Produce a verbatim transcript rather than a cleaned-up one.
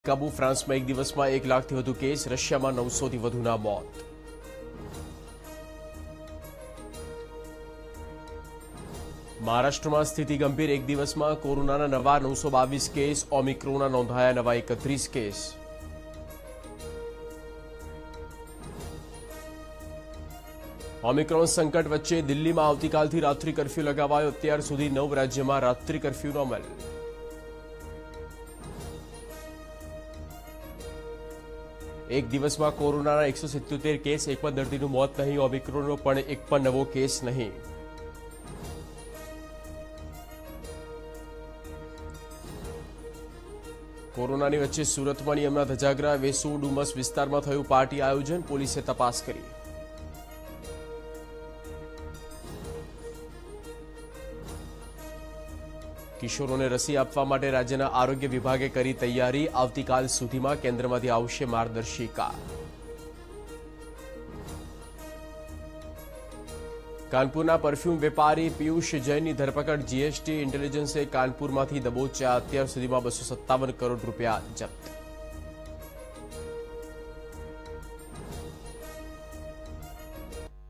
કાબુ ફ્રાન્સમાં એક દિવસમાં એક લાખથી વધુ કેસ, રશિયામાં નવસોથી વધુના મોત. મહારાષ્ટ્રમાં સ્થિતિ ગંભીર. એક દિવસમાં કોરોનાના નવા નવસો બાવીસ કેસ, ઓમિક્રોનના નોંધાયા નવા એકત્રીસ કેસ. ઓમિક્રોન સંકટ વચ્ચે દિલ્હીમાં આવતીકાલથી રાત્રિ કર્ફ્યુ લગાવાયો. અત્યાર સુધી નવ રાજ્યમાં રાત્રિ કર્ફ્યુનો અમલ. એક દિવસમાં કોરોનાના એકસો સિત્યોતેર કેસ, એક પણ દર્દીનું મોત નહીં. ઓમિક્રોનનો પણ એક પણ નવો કેસ નહીં. કોરોનાની વચ્ચે સુરતમાં નિયમના ધજાગરા. વેસુ ડુમસ વિસ્તારમાં થયું પાર્ટી આયોજન, પોલીસે તપાસ કરી. કિશોરોને રસી આપવા માટે રાજ્યના આરોગ્ય વિભાગે કરી તૈયારી. આવતીકાલ સુધીમાં કેન્દ્રમાંથી આવશે માર્ગદર્શિકા. કાનપુરના પરફ્યુમ વેપારી પિયુષ જૈનની ધરપકડ. જીએસટી ઇન્ટેલિજન્સે કાનપુરમાંથી દબોચ્યા. અત્યાર સુધીમાં બસો સત્તાવન કરોડ રૂપિયા જપ્ત.